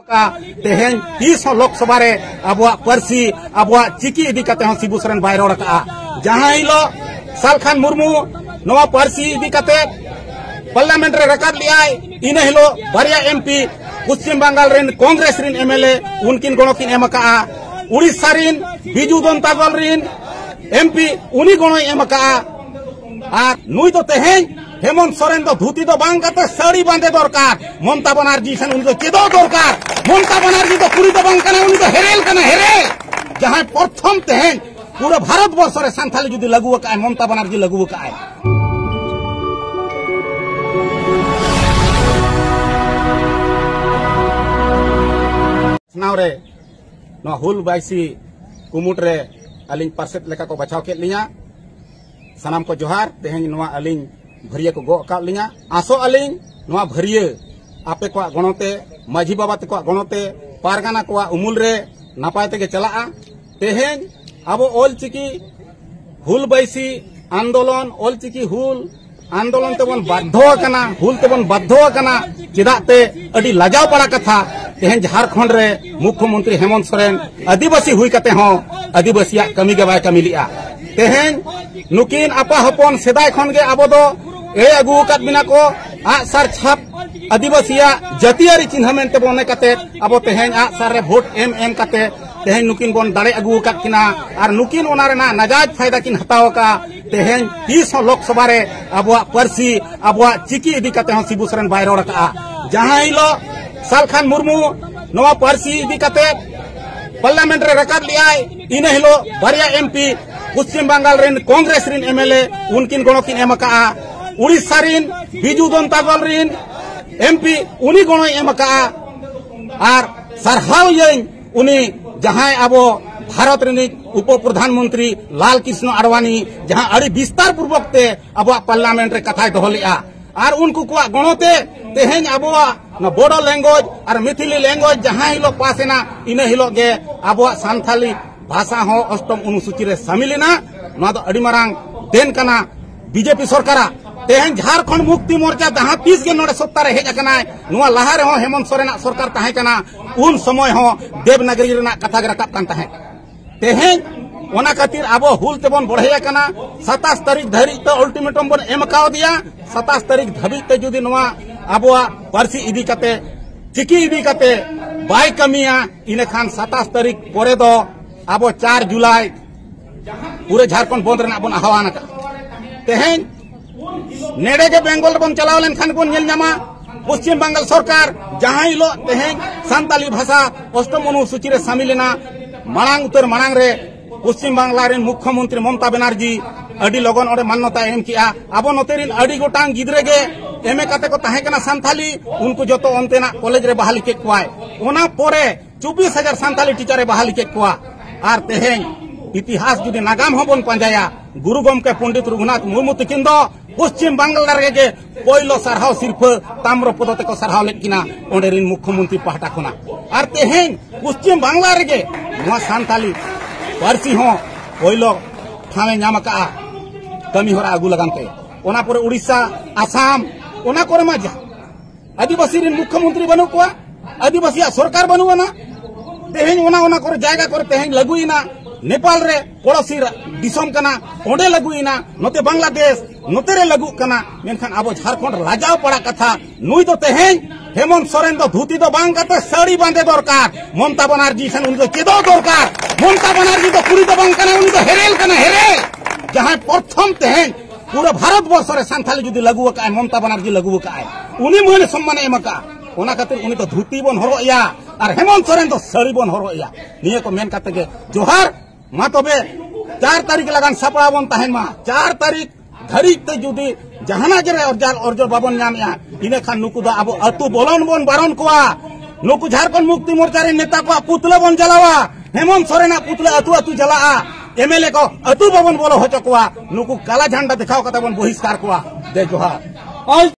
तेहें लोकसभा रे अब पार्सी अब चिकी इदी कते शिबू सोरेन बाय रोड़ का जहां हिलो सालखान मुर्मू नवा पार्सी इदी कते पार्लियामेंट रे रकाब लिया इन हिलो बारिया एमपी पश्चिम बंगाल रेन कांग्रेस रेन एमएलए उनकिन गणकिन एमका उड़ीसा रेन बिजू जनता दल रेन एमपी उनी गणो एमका और नुई तो तेहें हेमंत सोरेन तो धुती तो बांग करते साड़ी बांधे दरकार ममता बनर्जी सन उनको चेदो दरकार ममता बनर्जी तो पूरी तो बांग करना उन्हीं तो हेरेल करना हेरे जहां प्रथम तेहें पूरा भारत वर्ष रे सांथाली जुदी लगुआ का ममता बनर्जी लगुआ का नावरे नो हुल बाइसी कुमुट रे अलिंग पार्सेट लेका को बचाव के लिया सनाम को जोहार तेहें नवा अलिंग भरिया को गो का लिया आसो अलिंग नवा भरिया आपे को गणोते माझी बाबा ते को गणोते पारगाना को उमुल रे नापाय ते के चला तेहें अब ओल चिकी हुल बैसी आंदोलन ओल चिकी हुल आंदोलन तेबन बाध्य कना हुल तेबन बाध्य कना चिदाते अडी लाजाव पड़ा कथा तेहें झारखंड रे मुख्यमंत्री हेमंत सोरेन आदिवासी हुई कते हो आदिवासी कमी के बाय कमी लिया तेहें नुकिन आपा हपन सेदाय खन गे अब दो ए अगु कत बिना को आसर छाप आदिवासी जातियारी चिन्ह मेनते बने कते अब तेहें आसर रे वोट एम कते तेहें नुकिन बन दाड़े अगु कत किना और नुकिन ओना रेना नाजायज फायदा किन हताव का तेहें लोकसभा रे अब पार्सी अब चिकी इदी कते शिबू सोरेन बाय रोड़ का जहां हिलो सालखान मुर्मू नवा पार्सी इदी कते पार्लियामेंट रे रकाब लिया इन हिलो बारिया एमपी पश्चिम बंगाल रेन कांग्रेस रेन एमएलए उनकिन गणकिन एमका उड़ीसा रेन बिजू जनता दल रेन एमपी उनी गणो एमका और सरहाव उनी जहां अब भारत रेन उप प्रधानमंत्री लाल कृष्ण आडवाणी जहां अड़ी विस्तार पूर्वक ते अब पार्लियामेंट रे कथा दोहलिया और उनको को गणोते तेहें अब बोडो लैंग्वेज और मिथिली लैंग्वेज जहां हिलो पासेना इन हिलो गे अब सांथाली भाषा हो अष्टम अनुसूची रे शामिलिना ना तो अड़ी मारांग देन कना बीजेपी सरकार तेहें झारखंड मुक्ति मोर्चा जहां 30 के नोड़े सप्ताह रे हेज कना नुआ लहा रे हो हेमंत सोरेन सरकार ताहे कना उन समय हो देवनागरी रेना कथा रकाब कान ताहे तेहें ओना खातिर अब हुल तेबन बढ़िया कना 27 तारीख धरी तो अल्टीमेटम बन एमकाव दिया 27 तारीख धबी ते जुदी नुआ अब पार्सी इदी कते चिकी इदी कते बाय कमिया इने खान 27 तारीख परे दो अब 4 जुलाई पूरे झारखंड बंद रेना बन आह्वान का तेहें नेड़े के बेंगल बन चलाव लेन खान बन नेलनामा पश्चिम बंगाल सरकार जहां हिलो तेहें सांताली भाषा अष्टम अनुसूची रे शामिलिना मांग उत्तर मांग रे पश्चिम बांगला रेन मुख्यमंत्री ममता बनर्जी अडी लगन ओडे मान्यता एम किया अब नोतेरिन अडी गोटांग गिद्रे गे एमे कते को ताहे कना सांथाली उनको जतो अंतेना कॉलेज रे बहाली के कुआय ओना पोरे 24,000 सांथाली टीचर रे बहाली के कुआ और तेहें इतिहास जुदी नागाम होबन पंजाया गुरु गमके पंडित रघुनाथ मुर्मू तकिन दो पश्चिम बंगाल रे पहिलो सरहाव सिर्फ ताम्र पदते को सरहाव लेकिना ओंडे रिन मुख्यमंत्री पहाटा खना और तेहें पश्चिम बंगाल रे नवा सांथाली पार्सी हो पहिलो ठावे नाम का कमी होरा आगु लगानते ओना पर उड़ीसा आसाम ओना करे मजा आदिवासी रिन मुख्यमंत्री बनु को आदिवासी सरकार बनु ना तेहें ओना करे जायगा करे तेहें लगुइना नेपाल रे पड़ोसी दिसम कना ओंडे लगुइना नोते बांग्लादेश नोते रे लगु कना मेनखान अब झारखंड लाजाव पड़ा कथा नुई तो तेहें हेमंत सोरेन तो धुती तो बांग करते साड़ी बांधे दरकार ममता बनर्जी सन उनको चेदो दरकार ममता बनर्जी तो पूरी तो बांग करना उन्हीं तो हेरेल करना हेरे जहां प्रथम तेहें पूरा भारत वर्ष रे सांथाली जुदी लगुआ का ममता बनर्जी लगुआ का उनी मोहन सम्मान एमका ओना खातिर उनी तो धुती बन हरोया और हेमंत सोरेन तो साड़ी बन हरोया निये को मेन कते के जोहार मा तबे 4 तारीख लगान सपड़ा बन ताहेन मा 4 तारीख धरी ते जुदी जहाना जरे अर्जर बाबन नामया इने खान नुकु दा अब अतु बोलन बन बारन कोआ नुकु झारखंड मुक्ति मोर्चा रे नेता को पुतला बन जलावा हेमंत सोरेन पुतला अतु जला एमएलए को अतु भवन बोलो हो चकुआ नुकु काला झंडा दिखाओ कते बन बहिष्कार कोआ जय जोहार।